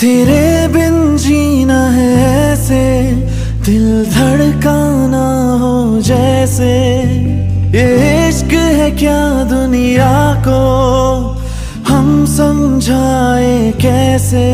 तेरे बिन जीना है ऐसे, दिल धड़काना हो जैसे। ये इश्क है क्या दुनिया को हम समझाए कैसे।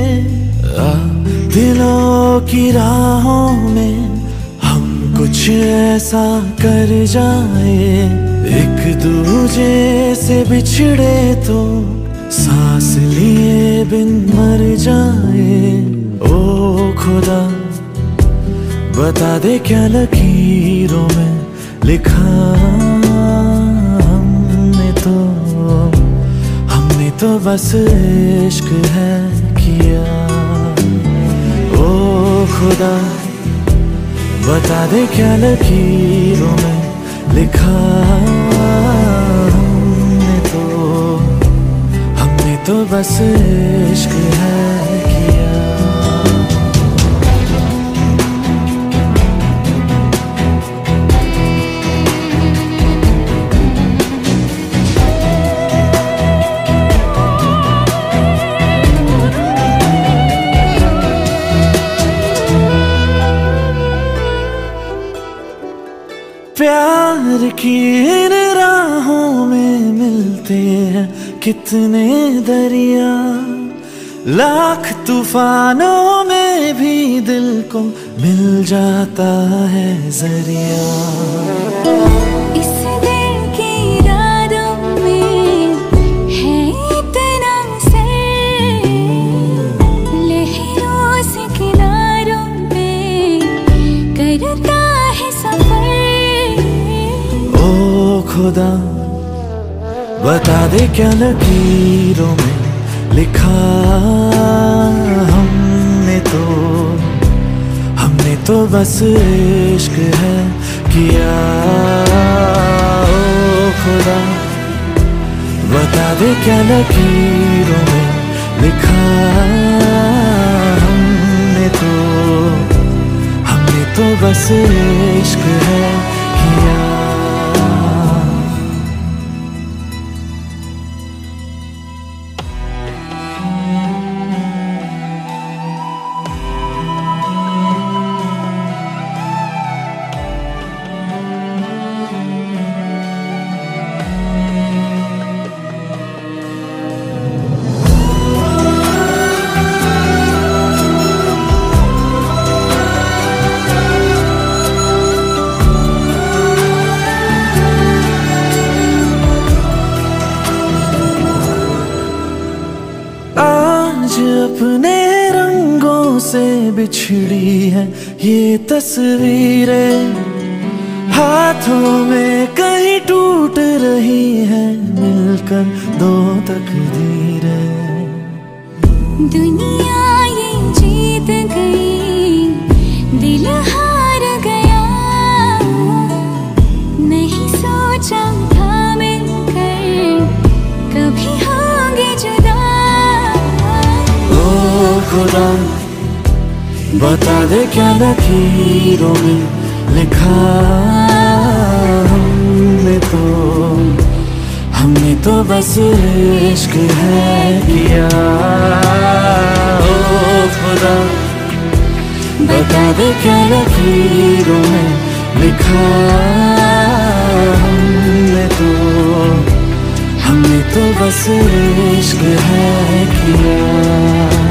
दिलों की राहों में हम कुछ ऐसा कर जाए, एक दूजे से बिछड़े तो सांस लिए बिन मर जाए। ओ खुदा बता दे क्या लकीरों में लिखा हमने तो बस इश्क है किया। ओ खुदा बता दे क्या लकीरों में लिखा हमने तो बस इश्क है किया। प्यार की इन राहों में मिलते हैं कितने दरिया, लाख तूफानों में भी दिल को मिल जाता है जरिया। इस दिल की रातों में है इतना सर, लहरों से किनारों पे करता है सफर। ओ खुदा बता दे क्या लकीरों में लिखा हमने तो बस इश्क है किया। ओ खुदा बता दे क्या लकीरों में लिखा हमने तो बस इश्क है किया। अपने रंगों से बिछड़ी है ये तस्वीरें, हाथों में कहीं टूट रही है मिलकर दो तकदीरें। दुनिया ये जीत गई, दिल हार गया, नहीं सोचा था मिलकर कभी होंगे जुदा। खुदा बता दे क्या लकीरों में लिखा हमने तो बस इश्क है किया। ओ खुदा बता दे क्या लकीरों में लिखा हमने तो बस इश्क है किया।